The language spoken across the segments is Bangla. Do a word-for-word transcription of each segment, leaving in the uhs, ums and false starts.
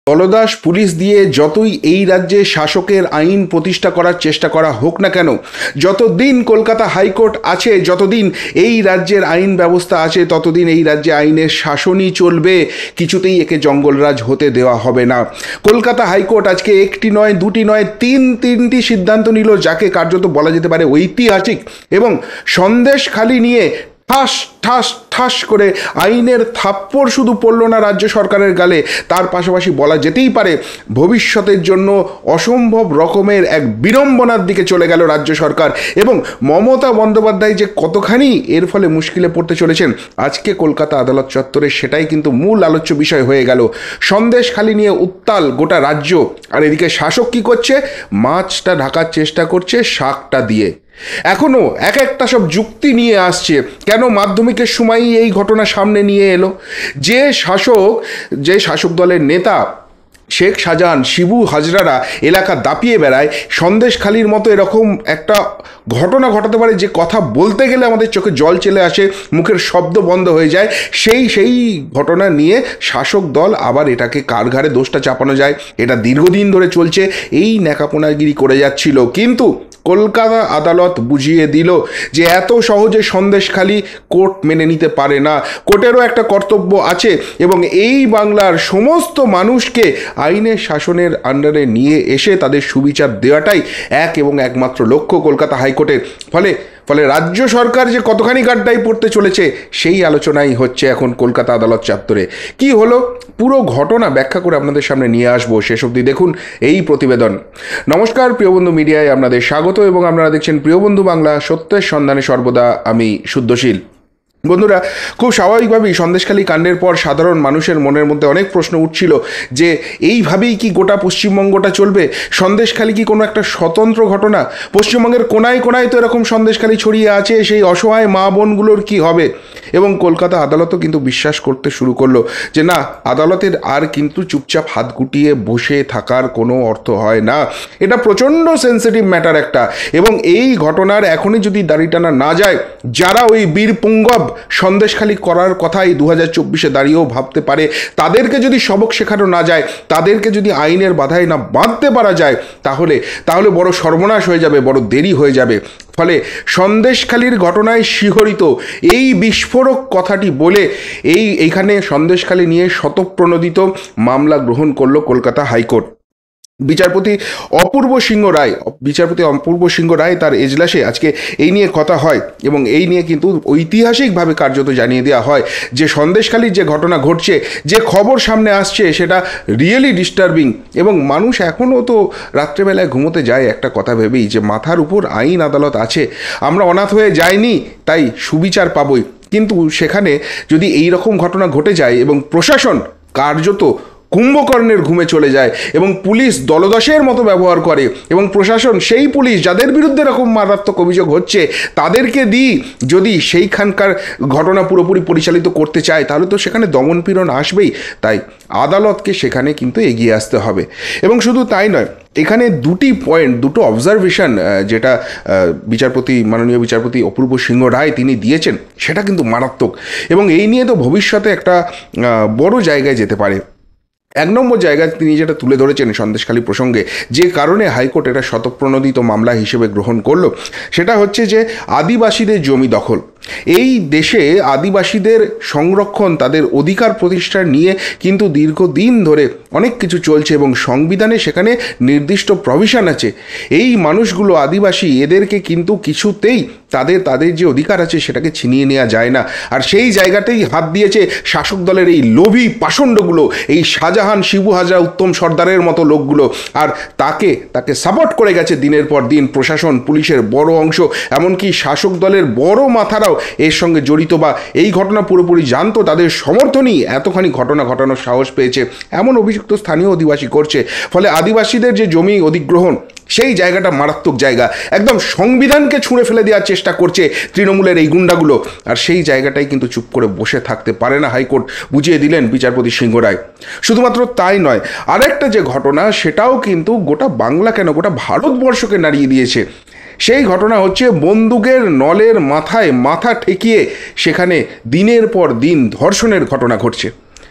দলদাস পুলিশ দিয়ে যতই এই রাজ্যে শাসকের আইন প্রতিষ্ঠা করার চেষ্টা করা হোক না কেন, যতদিন কলকাতা হাইকোর্ট আছে, যতদিন এই রাজ্যের আইন ব্যবস্থা আছে, ততদিন এই রাজ্যে আইনের শাসনই চলবে। কিছুতেই একে জঙ্গলরাজ হতে দেওয়া হবে না। কলকাতা হাইকোর্ট আজকে একটি নয়, দুটি নয়, তিন তিনটি সিদ্ধান্ত নিল, যাকে কার্যত বলা যেতে পারে ঐতিহাসিক। এবং সন্দেশখালি নিয়ে ঠাস ঠাস ঠাস করে আইনের থাপ্পড় শুধু পড়ল না রাজ্য সরকারের গালে, তার পাশাপাশি বলা যেতেই পারে ভবিষ্যতের জন্য অসম্ভব রকমের এক বিড়ম্বনার দিকে চলে গেল রাজ্য সরকার। এবং মমতা বন্দ্যোপাধ্যায় যে কতখানি এর ফলে মুশকিলে পড়তে চলেছেন, আজকে কলকাতা আদালত চত্বরে সেটাই কিন্তু মূল আলোচ্য বিষয় হয়ে গেল। সন্দেশখালি নিয়ে উত্তাল গোটা রাজ্য, আর এদিকে শাসক কী করছে? মাছটা ঢাকার চেষ্টা করছে শাকটা দিয়ে। এখনও এক একটা সব যুক্তি নিয়ে আসছে। কেন মাধ্যমিকের সময়ই এই ঘটনা সামনে নিয়ে এলো? যে শাসক, যে শাসক দলের নেতা শেখ শাহজাহান, শিবু হাজরারা এলাকা দাপিয়ে বেড়ায়, সন্দেশখালির মতো এরকম একটা ঘটনা ঘটাতে পারে যে কথা বলতে গেলে আমাদের চোখে জল চলে আসে, মুখের শব্দ বন্ধ হয়ে যায়। সেই সেই ঘটনা নিয়ে শাসক দল আবার এটাকে কার ঘাড়ে দোষটা চাপানো যায়, এটা দীর্ঘদিন ধরে চলছে, এই ন্যাকাপোনাগিরি করে যাচ্ছিল। কিন্তু কলকাতা আদালত বুঝিয়ে দিল যে এত সহজে সন্দেশখালি কোর্ট মেনে নিতে পারে না। কোর্টেরও একটা কর্তব্য আছে এবং এই বাংলার সমস্ত মানুষকে আইনের শাসনের আন্ডারে নিয়ে এসে তাদের সুবিচার দেওয়াটাই এক এবং একমাত্র লক্ষ্য কলকাতা হাইকোর্টের। ফলে ফলে রাজ্য সরকার যে কতখানি গাড্ডায় পড়তে চলেছে সেই আলোচনাই হচ্ছে এখন কলকাতা আদালত চত্বরে। কি হলো পুরো ঘটনা ব্যাখ্যা করে আপনাদের সামনে নিয়ে আসবো, শেষ অবধি দেখুন এই প্রতিবেদন। নমস্কার, প্রিয়বন্ধু মিডিয়ায় আপনাদের স্বাগত এবং আপনারা দেখছেন প্রিয়বন্ধু বাংলা, সত্যের সন্ধানে সর্বদা আমি শুদ্ধশীল। বন্ধুরা, খুব স্বাভাবিকভাবেই সন্দেশখালি কাণ্ডের পর সাধারণ মানুষের মনের মধ্যে অনেক প্রশ্ন উঠছিল যে এইভাবেই কি গোটা পশ্চিমবঙ্গটা চলবে? সন্দেশখালি কি কোনো একটা স্বতন্ত্র ঘটনা? পশ্চিমবঙ্গের কোনায় কোনায় তো এরকম সন্দেশখালি ছড়িয়ে আছে, সেই অসহায় মা বোনগুলোর কি হবে? এবং কলকাতা আদালতও কিন্তু বিশ্বাস করতে শুরু করলো যে না, আদালতের আর কিন্তু চুপচাপ হাত গুটিয়ে বসে থাকার কোনো অর্থ হয় না। এটা প্রচণ্ড সেন্সিটিভ ম্যাটার একটা, এবং এই ঘটনার এখনই যদি দাড়ি টানা না যায়, যারা ওই বীর পুঙ্গব সন্দেশখালি করার কথাই দু হাজার চব্বিশে দাঁড়িয়েও ভাবতে পারে, তাদেরকে যদি সবক শেখানো না যায়, তাদেরকে যদি আইনের বাধায় না বাঁধতে পারা যায়, তাহলে তাহলে বড় সর্বনাশ হয়ে যাবে, বড় দেরি হয়ে যাবে। ফলে সন্দেশখালির ঘটনায় শিহরিত এই বিস্ফোরক কথাটি বলে এই এইখানে সন্দেশখালি নিয়ে স্বতঃপ্রণোদিত মামলা গ্রহণ করলো কলকাতা হাইকোর্ট। বিচারপতি অপূর্ব সিংহ রায় বিচারপতি অপূর্ব সিংহ রায় তার এজলাসে আজকে এই নিয়ে কথা হয় এবং এই নিয়ে কিন্তু ঐতিহাসিকভাবে কার্যত জানিয়ে দেওয়া হয় যে সন্দেশখালির যে ঘটনা ঘটছে, যে খবর সামনে আসছে, সেটা রিয়েলি ডিস্টার্বিং। এবং মানুষ এখনও তো রাত্রেবেলায় ঘুমোতে যায় একটা কথা ভেবেই যে মাথার উপর আইন আদালত আছে, আমরা অনাথ হয়ে যাইনি, তাই সুবিচার পাবই। কিন্তু সেখানে যদি এই রকম ঘটনা ঘটে যায় এবং প্রশাসন কার্যত কুম্ভকর্ণের ঘুমে চলে যায় এবং পুলিশ দলদাসের মতো ব্যবহার করে, এবং প্রশাসন সেই পুলিশ যাদের বিরুদ্ধে এরকম মারাত্মক অভিযোগ হচ্ছে তাদেরকে দিই যদি সেইখানকার ঘটনা পুরোপুরি পরিচালিত করতে চায়, তাহলে তো সেখানে দমনপীড়ন আসবেই। তাই আদালতকে সেখানে কিন্তু এগিয়ে আসতে হবে। এবং শুধু তাই নয়, এখানে দুটি পয়েন্ট, দুটো অবজারভেশন যেটা বিচারপতি মাননীয় বিচারপতি অপূর্ব সিংহ রায় তিনি দিয়েছেন, সেটা কিন্তু মারাত্মক এবং এই নিয়ে তো ভবিষ্যতে একটা বড় জায়গায় যেতে পারে। এক নম্বর জায়গায় তিনি যেটা তুলে ধরেছেন সন্দেশখালি প্রসঙ্গে, যে কারণে হাইকোর্ট এটা স্বতঃপ্রণোদিত মামলা হিসেবে গ্রহণ করলো, সেটা হচ্ছে যে আদিবাসীদের জমি দখল। এই দেশে আদিবাসীদের সংরক্ষণ, তাদের অধিকার প্রতিষ্ঠা নিয়ে কিন্তু দীর্ঘদিন ধরে অনেক কিছু চলছে এবং সংবিধানে সেখানে নির্দিষ্ট প্রভিশন আছে। এই মানুষগুলো আদিবাসী, এদেরকে কিন্তু কিছুতেই তাদের তাদের যে অধিকার আছে সেটাকে ছিনিয়ে নেওয়া যায় না। আর সেই জায়গাতেই হাত দিয়েছে শাসক দলের এই লোভী পাষণ্ডগুলো, এই শাহজাহান, শিবু হাজরা, উত্তম সর্দারের মতো লোকগুলো। আর তাকে তাকে সাপোর্ট করে গেছে দিনের পর দিন প্রশাসন, পুলিশের বড় অংশ, এমনকি শাসক দলের বড় মাথারাও এর সঙ্গে জড়িত বা এই ঘটনা পুরোপুরি জানতো, তাদের সমর্থনই এতখানি ঘটনা ঘটানোর সাহস পেয়েছে, এমন অভিযুক্ত স্থানীয় অধিবাসী করছে। ফলে আদিবাসীদের যে জমি অধিগ্রহণ, সেই জায়গাটা মারাত্মক জায়গা, একদম সংবিধানকে ছুঁড়ে ফেলে দেওয়ার চেষ্টা করছে তৃণমূলের এই গুন্ডাগুলো। আর সেই জায়গাটাই কিন্তু চুপ করে বসে থাকতে পারে না হাইকোর্ট, বুঝিয়ে দিলেন বিচারপতি সিংহ রায়। শুধুমাত্র তাই নয়, আরেকটা যে ঘটনা, সেটাও কিন্তু গোটা বাংলা কেন গোটা ভারতবর্ষকে নাড়িয়ে দিয়েছে। সেই ঘটনা হচ্ছে বন্দুকের নলের মাথায় মাথা ঠেকিয়ে সেখানে দিনের পর দিন ধর্ষণের ঘটনা ঘটছে।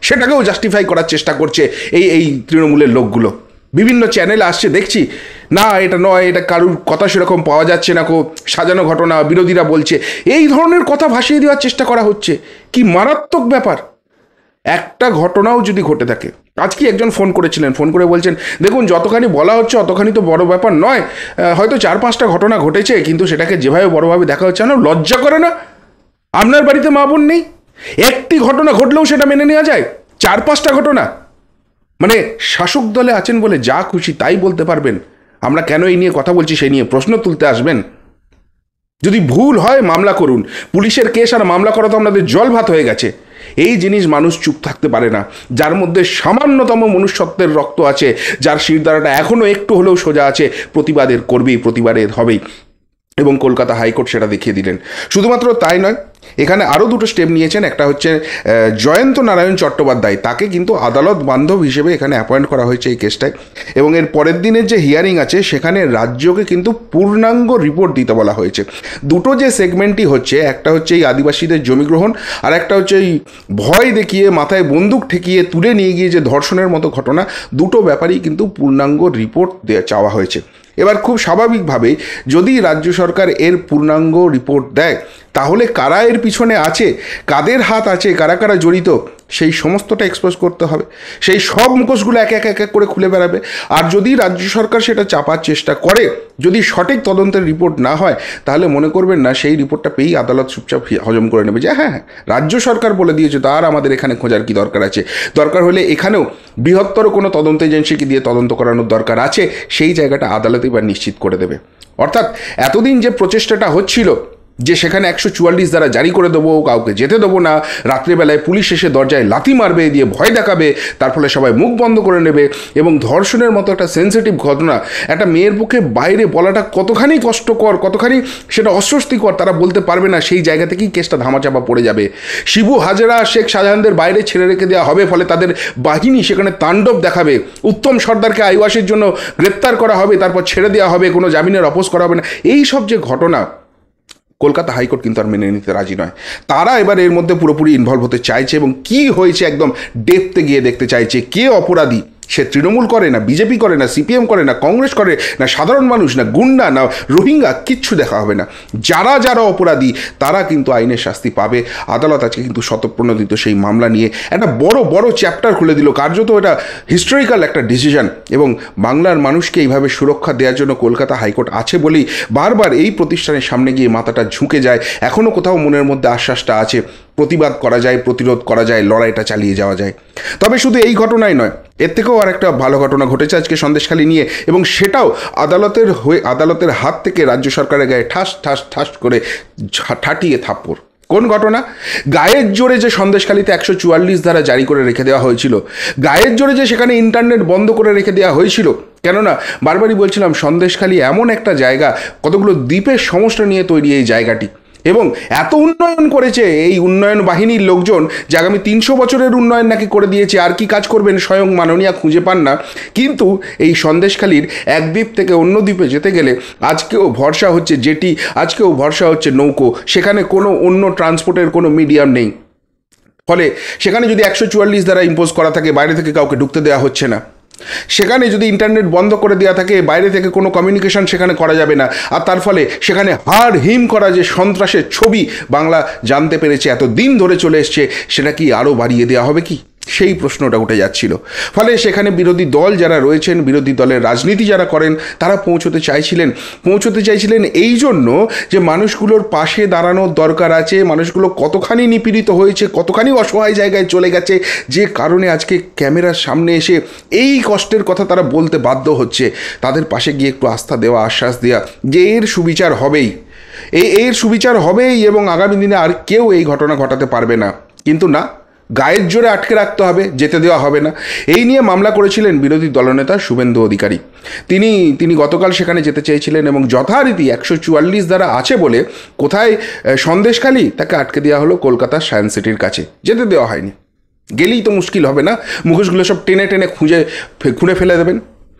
সেটাকেও জাস্টিফাই করার চেষ্টা করছে এই এই তৃণমূলের লোকগুলো। বিভিন্ন চ্যানেলে আসছে দেখছি, না এটা নয়, এটা কারুর কথা সেরকম পাওয়া যাচ্ছে না, কো সাজানো ঘটনা, বিরোধীরা বলছে, এই ধরনের কথা ভাসিয়ে দেওয়ার চেষ্টা করা হচ্ছে। কি মারাত্মক ব্যাপার! একটা ঘটনাও যদি ঘটে থাকে, আজকে একজন ফোন করেছিলেন, ফোন করে বলছেন দেখুন যতখানি বলা হচ্ছে অতখানি তো বড় ব্যাপার নয়, হয়তো চার পাঁচটা ঘটনা ঘটেছে, কিন্তু সেটাকে যেভাবে বড়ভাবে দেখা হচ্ছে না, লজ্জা করে না? আপনার বাড়িতে মা বোন নেই? একটি ঘটনা ঘটলেও সেটা মেনে নেওয়া যায়, চার পাঁচটা ঘটনা? মানে শাসক দলে আছেন বলে যা খুশি তাই বলতে পারবেন। আমরা কেন এই নিয়ে কথা বলছি সেই নিয়ে প্রশ্ন তুলতে আসবেন? যদি ভুল হয় মামলা করুন, পুলিশের কেস আর মামলা করা তো আমাদের জল ভাত হয়ে গেছে। এই জিনিস মানুষ চুপ থাকতে পারে না। যার মধ্যে সামান্যতম মনুষ্যত্বের রক্ত আছে, যার শিরদাঁড়াটা এখনও একটু হলেও সোজা আছে, প্রতিবাদের করবেই, প্রতিবাদের হবেই। এবং কলকাতা হাইকোর্ট সেটা দেখিয়ে দিলেন। শুধুমাত্র তাই নয়, এখানে আরও দুটো স্টেপ নিয়েছেন। একটা হচ্ছে জয়ন্ত নারায়ণ চট্টোপাধ্যায়, তাকে কিন্তু আদালত বান্ধব হিসেবে এখানে অ্যাপয়েন্ট করা হয়েছে এই কেসটায়। এবং এর পরের দিনের যে হিয়ারিং আছে সেখানে রাজ্যকে কিন্তু পূর্ণাঙ্গ রিপোর্ট দিতে বলা হয়েছে। দুটো যে সেগমেন্টই হচ্ছে, একটা হচ্ছে এই আদিবাসীদের জমি গ্রহণ, আর একটা হচ্ছে এই ভয় দেখিয়ে মাথায় বন্দুক ঠেকিয়ে তুলে নিয়ে গিয়ে যে ধর্ষণের মতো ঘটনা, দুটো ব্যাপারেই কিন্তু পূর্ণাঙ্গ রিপোর্ট চাওয়া হয়েছে। এবার খুব স্বাভাবিকভাবেই যদি রাজ্য সরকার এর পূর্ণাঙ্গ রিপোর্ট দেয়, তাহলে কারা এর পিছনে আছে, কাদের হাত আছে, কারা কারা জড়িত, সেই সমস্তটা এক্সপোজ করতে হবে। সেই সব মুখোশগুলো এক এক এক এক করে খুলে বেড়াবে। আর যদি রাজ্য সরকার সেটা চাপার চেষ্টা করে, যদি সঠিক তদন্তের রিপোর্ট না হয়, তাহলে মনে করবেন না সেই রিপোর্টটা পেয়েই আদালত চুপচাপ হজম করে নেবে যে হ্যাঁ হ্যাঁ রাজ্য সরকার বলে দিয়েছে, তার আমাদের এখানে খোঁজার কি দরকার আছে? দরকার হলে এখানেও বৃহত্তর কোনো তদন্ত এজেন্সিকে দিয়ে তদন্ত করানোর দরকার আছে, সেই জায়গাটা আদালত এবার নিশ্চিত করে দেবে। অর্থাৎ এতদিন যে প্রচেষ্টাটা হচ্ছিল যে সেখানে একশো চুয়াল্লিশ দ্বারা জারি করে দেবো, কাউকে যেতে দেবো না, রাত্রিবেলায় পুলিশ এসে দরজায় লাথি মারবে, দিয়ে ভয় দেখাবে, তার ফলে সবাই মুখ বন্ধ করে নেবে, এবং ধর্ষণের মতো একটা সেন্সিটিভ ঘটনা একটা মেয়ের পক্ষে বাইরে বলাটা কতখানি কষ্টকর, কতখানি সেটা অস্বস্তিকর তারা বলতে পারবে না, সেই জায়গা থেকেই কেসটা ধামাচাপা পড়ে যাবে। শিবু হাজরা, শেখ শাহজাহানদের বাইরে ছেড়ে রেখে দেওয়া হবে, ফলে তাদের বাহিনী সেখানে তাণ্ডব দেখাবে। উত্তম সর্দারকে আইওয়াসের জন্য গ্রেপ্তার করা হবে, তারপর ছেড়ে দেওয়া হবে, কোনো জামিনের অপোজ করা হবে না। এই সব যে ঘটনা, কলকাতা হাইকোর্ট কিন্তু আর মেনে নিতে রাজি নয়। তারা এবার এর মধ্যে পুরোপুরি ইনভলভ হতে চাইছে এবং কি হয়েছে একদম ডেপথে গিয়ে দেখতে চাইছে। কে অপরাধী, সে তৃণমূল করে না, বিজেপি করে না, সিপিএম করে না, কংগ্রেস করে না, সাধারণ মানুষ না, গুন্ডা না, রোহিঙ্গা, কিচ্ছু দেখা হবে না। যারা যারা অপরাধী তারা কিন্তু আইনের শাস্তি পাবে। আদালত আজকে কিন্তু স্বতঃপ্রণোদিত সেই মামলা নিয়ে একটা বড় বড় চ্যাপ্টার খুলে দিল। কার্যত এটা হিস্টোরিক্যাল একটা ডিসিশন, এবং বাংলার মানুষকে এইভাবে সুরক্ষা দেওয়ার জন্য কলকাতা হাইকোর্ট আছে বলেই বারবার এই প্রতিষ্ঠানের সামনে গিয়ে মাথাটা ঝুঁকে যায়। এখনও কোথাও মনের মধ্যে আশ্বাসটা আছে, প্রতিবাদ করা যায়, প্রতিরোধ করা যায়, লড়াইটা চালিয়ে যাওয়া যায়। তবে শুধু এই ঘটনাই নয়, এর থেকেও আর একটা ভালো ঘটনা ঘটেছে আজকে সন্দেশখালী নিয়ে, এবং সেটাও আদালতের হয়ে আদালতের হাত থেকে রাজ্য সরকারের গায়ে ঠাস ঠাস ঠাস করে ঠাটিয়ে থাপ্পড়। কোন ঘটনা? গায়ের জোরে যে সন্দেশখালীতে একশো চুয়াল্লিশ ধারা জারি করে রেখে দেওয়া হয়েছিল, গায়ের জোরে যে সেখানে ইন্টারনেট বন্ধ করে রেখে দেওয়া হয়েছিল। কেননা বারবারই বলছিলাম সন্দেশখালী এমন একটা জায়গা, কতগুলো দ্বীপের সমস্যা নিয়ে তৈরি এই জায়গাটি, এবং এত উন্নয়ন করেছে এই উন্নয়ন বাহিনীর লোকজন যে আগামী তিনশো বছরের উন্নয়ন নাকি করে দিয়েছে। আর কি কাজ করবেন স্বয়ং মাননীয়া খুঁজে পান না। কিন্তু এই সন্দেশখালীর এক দ্বীপ থেকে অন্য দ্বীপে যেতে গেলে আজকেও ভরসা হচ্ছে জেটি, আজকেও ভরসা হচ্ছে নৌকো। সেখানে কোনো অন্য ট্রান্সপোর্টের কোনো মিডিয়াম নেই। ফলে সেখানে যদি একশো চুয়াল্লিশ দ্বারা ইম্পোজ করা থাকে, বাইরে থেকে কাউকে ঢুকতে দেওয়া হচ্ছে না। সেখানে যদি ইন্টারনেট বন্ধ করে দেওয়া থাকে, বাইরে থেকে কোনো কমিউনিকেশন সেখানে করা যাবে না। আর তার ফলে সেখানে হাড় হিম করা যে সন্ত্রাসের ছবি বাংলা জানতে পেরেছে, এত দিন ধরে চলে এসছে, সেটা কি আরও বাড়িয়ে দেওয়া হবে কি? সেই প্রশ্নটা উঠে যাচ্ছিল। ফলে সেখানে বিরোধী দল যারা রয়েছেন, বিরোধী দলের রাজনীতি যারা করেন, তারা পৌঁছতে চাইছিলেন পৌঁছতে চাইছিলেন এই জন্য যে মানুষগুলোর পাশে দাঁড়ানোর দরকার আছে। মানুষগুলো কতখানি নিপীড়িত হয়েছে, কতখানি অসহায় জায়গায় চলে গেছে, যে কারণে আজকে ক্যামেরার সামনে এসে এই কষ্টের কথা তারা বলতে বাধ্য হচ্ছে। তাদের পাশে গিয়ে একটু আস্থা দেওয়া, আশ্বাস দেওয়া যে এর সুবিচার হবেই, এই এর সুবিচার হবেই, এবং আগামী দিনে আর কেউ এই ঘটনা ঘটাতে পারবে না। কিন্তু না, গায়ের জোরে আটকে রাখতে হবে, যেতে দেওয়া হবে না। এই নিয়ে মামলা করেছিলেন বিরোধী দলনেতা শুভেন্দু অধিকারী। তিনি তিনি গতকাল সেখানে যেতে চেয়েছিলেন, এবং যথারীতি একশো চুয়াল্লিশ দ্বারা আছে বলে কোথায় সন্দেশখালী, তাকে আটকে দেওয়া হলো কলকাতার সায়েন্স সিটির কাছে, যেতে দেওয়া হয়নি। গেলেই তো মুশকিল হবে না, মুখোশগুলো সব টেনে টেনে খুঁজে খুঁড়ে ফেলে দেবেন।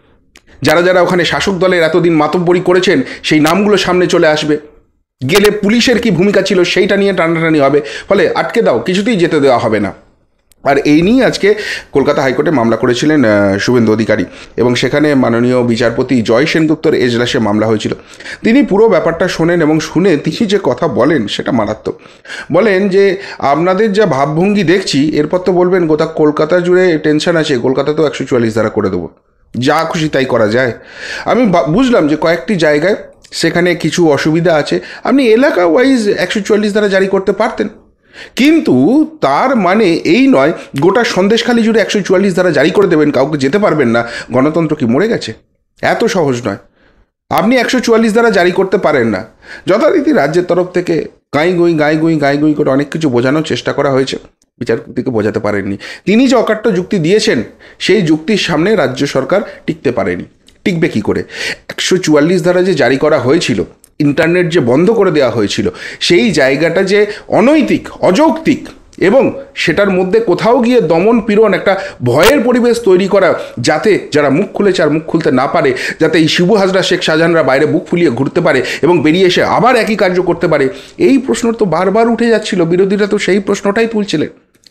যারা যারা ওখানে শাসক দলের এতদিন মাতব্বরি করেছেন সেই নামগুলো সামনে চলে আসবে। গেলে পুলিশের কি ভূমিকা ছিল সেইটা নিয়ে টানাটানি হবে। ফলে আটকে দাও, কিছুতেই যেতে দেওয়া হবে না। আর এই নিয়ে আজকে কলকাতা হাইকোর্টে মামলা করেছিলেন শুভেন্দু অধিকারী, এবং সেখানে মাননীয় বিচারপতি জয় সেনগুপ্তর এজলাসে মামলা হয়েছিল। তিনি পুরো ব্যাপারটা শোনেন এবং শুনে তিনি যে কথা বলেন সেটা মারাত্মক। বলেন যে আপনাদের যা ভাবভঙ্গি দেখছি, এরপর তো বলবেন গোটা কলকাতা জুড়ে টেনশন আছে, কলকাতা তো একশো চুয়াল্লিশ ধারা করে দেবো, যা খুশি তাই করা যায়। আমি বুঝলাম যে কয়েকটি জায়গায় সেখানে কিছু অসুবিধা আছে, আপনি এলাকা ওয়াইজ একশো চুয়াল্লিশ ধারা জারি করতে পারতেন, কিন্তু তার মানে এই নয় গোটা সন্দেশখালী জুড়ে একশো চুয়াল্লিশ ধারা জারি করে দেবেন, কাউকে যেতে পারবেন না। গণতন্ত্র কি মরে গেছে? এত সহজ নয়। আপনি একশো চুয়াল্লিশ ধারা জারি করতে পারেন না। যথারীতি রাজ্যের তরফ থেকে গাঁই গুঁই গাঁই গুঁই গাঁই গুঁই করে অনেক কিছু বোঝানোর চেষ্টা করা হয়েছে, বিচারপতিকে বোঝাতে পারেননি। তিনি যে অকাট্য যুক্তি দিয়েছেন সেই যুক্তির সামনে রাজ্য সরকার টিকতে পারেনি। টিকবে কী করে? একশো চুয়াল্লিশ ধারা যে জারি করা হয়েছিল, ইন্টারনেট যে বন্ধ করে দেওয়া হয়েছিল, সেই জায়গাটা যে অনৈতিক, অযৌক্তিক, এবং সেটার মধ্যে কোথাও গিয়ে দমন পীড়ন, একটা ভয়ের পরিবেশ তৈরি করা, যাতে যারা মুখ খুলেছে আর মুখ খুলতে না পারে, যাতে এই শিবু হাজরা, শেখ শাহজাহানরা বাইরে বুক ফুলিয়ে ঘুরতে পারে এবং বেরিয়ে এসে আবার একই কার্য করতে পারে, এই প্রশ্ন তো বারবার উঠে যাচ্ছিল। বিরোধীরা তো সেই প্রশ্নটাই তুলছিলেন।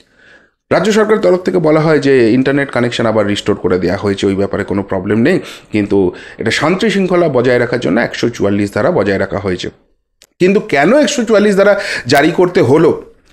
রাজ্য সরকারের তরফ থেকে বলা হয় যে ইন্টারনেট কানেকশন আবার রিস্টোর করে দেওয়া হয়েছে, ওই ব্যাপারে কোনো প্রবলেম নেই, কিন্তু এটা শান্তি শৃঙ্খলা বজায় রাখার জন্য একশো চুয়াল্লিশ ধারা বজায় রাখা হয়েছে। কিন্তু কেন একশো চুয়াল্লিশ ধারা জারি করতে হলো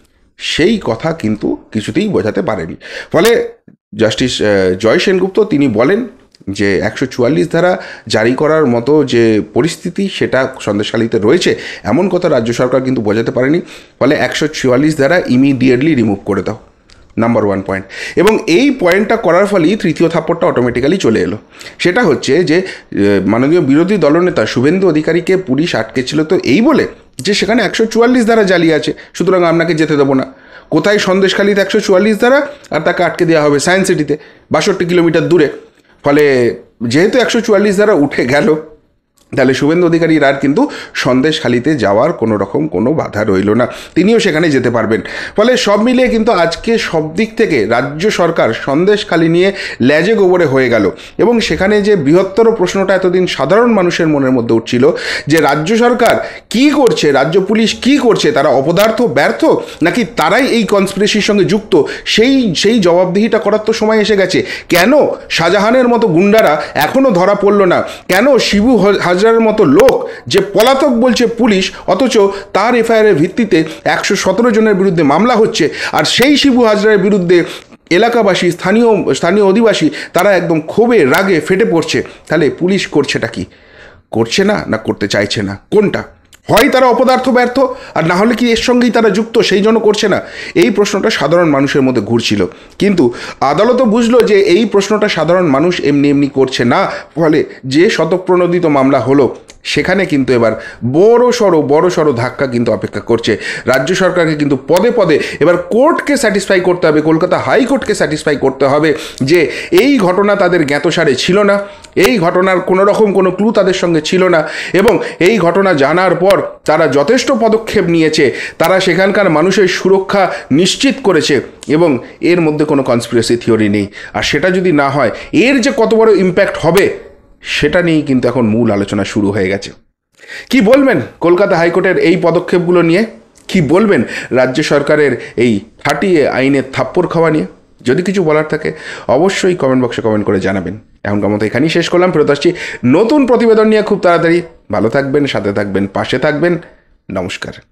সেই কথা কিন্তু কিছুতেই বোঝাতে পারেনি। ফলে জাস্টিস জয় সেনগুপ্ত তিনি বলেন যে একশো চুয়াল্লিশ ধারা জারি করার মতো যে পরিস্থিতি সেটা সন্দেশখালীতে রয়েছে, এমন কথা রাজ্য সরকার কিন্তু বোঝাতে পারেনি। ফলে একশো চুয়াল্লিশ ধারা ইমিডিয়েটলি রিমুভ করে দাও, নাম্বার ওয়ান পয়েন্ট। এবং এই পয়েন্টটা করার ফলেই তৃতীয় থাপ্পড়টা অটোমেটিক্যালি চলে এলো। সেটা হচ্ছে যে মাননীয় বিরোধী দলনেতা শুভেন্দু অধিকারীকে পুলিশ আটকেছিল তো এই বলে যে সেখানে একশো চুয়াল্লিশ ধারা জালি আছে, সুতরাং আপনাকে যেতে দেবো না। কোথায়? সন্দেশখালীতে একশো চুয়াল্লিশ ধারা, আর তাকে আটকে দেওয়া হবে সায়েন্স সিটিতে, বাষট্টি কিলোমিটার দূরে। ফলে যেহেতু একশো চুয়াল্লিশ ধারা উঠে গেল, তাহলে শুভেন্দু অধিকারীর আর কিন্তু সন্দেশখালীতে যাওয়ার কোনো রকম কোনো বাধা রইল না, তিনিও সেখানে যেতে পারবেন। ফলে সব মিলিয়ে কিন্তু আজকে সব দিক থেকে রাজ্য সরকার সন্দেশখালী নিয়ে ল্যাজে গোবরে হয়ে গেল। এবং সেখানে যে বৃহত্তর প্রশ্নটা এতদিন সাধারণ মানুষের মনের মধ্যে উঠছিল যে রাজ্য সরকার কি করছে, রাজ্য পুলিশ কি করছে, তারা অপদার্থ, ব্যর্থ, নাকি তারাই এই কনস্পিরেসির সঙ্গে যুক্ত, সেই সেই জবাবদিহিটা করার তো সময় এসে গেছে। কেন শাহজাহানের মতো গুন্ডারা এখনও ধরা পড়ল না? কেন শিবু হাজরার মতো লোক যে পলাতক বলছে পুলিশ, অথচ তার এফআইআরের ভিত্তিতে একশো সতেরো জনের বিরুদ্ধে মামলা হচ্ছে, আর সেই শিবু হাজরার বিরুদ্ধে এলাকাবাসী, স্থানীয় স্থানীয় অধিবাসী তারা একদম ক্ষোভে রাগে ফেটে পড়ছে? তাহলে পুলিশ করছেটা কি? করছে না, না করতে চাইছে না? কোনটা? হয় তারা অপদার্থ, ব্যর্থ, আর না হলে কি এর সঙ্গেই তারা যুক্ত, সেই জন্য করছে না? এই প্রশ্নটা সাধারণ মানুষের মধ্যে ঘুরছিল, কিন্তু আদালতও বুঝলো যে এই প্রশ্নটা সাধারণ মানুষ এমনি এমনি করছে না। ফলে যে শতপ্রণোদিত মামলা হলো সেখানে কিন্তু এবার বড় সড়ো বড় সড়ো ধাক্কা কিন্তু অপেক্ষা করছে। রাজ্য সরকারকে কিন্তু পদে পদে এবার কোর্টকে স্যাটিসফাই করতে হবে, কলকাতা হাইকোর্টকে স্যাটিসফাই করতে হবে যে এই ঘটনা তাদের জ্ঞাতসারে ছিল না, এই ঘটনার কোনো রকম কোনো ক্লু তাদের সঙ্গে ছিল না, এবং এই ঘটনা জানার পর তারা যথেষ্ট পদক্ষেপ নিয়েছে, তারা সেখানকার মানুষের সুরক্ষা নিশ্চিত করেছে, এবং এর মধ্যে কোনো কনস্পিরেসি থিওরি নেই। আর সেটা যদি না হয়, এর যে কত বড় ইম্প্যাক্ট হবে সেটা নিয়েই কিন্তু এখন মূল আলোচনা শুরু হয়ে গেছে। কি বলবেন কলকাতা হাইকোর্টের এই পদক্ষেপগুলো নিয়ে? কি বলবেন রাজ্য সরকারের এই থার্টিয়ে আইনের থাপ্পড় খাওয়া নিয়ে? যদি কিছু বলার থাকে অবশ্যই কমেন্ট বক্সে কমেন্ট করে জানাবেন। এখনকার মতো এখানেই শেষ করলাম, ফেরত আসছি নতুন প্রতিবেদন নিয়ে খুব তাড়াতাড়ি। ভালো থাকবেন, সাথে থাকবেন, পাশে থাকবেন। নমস্কার।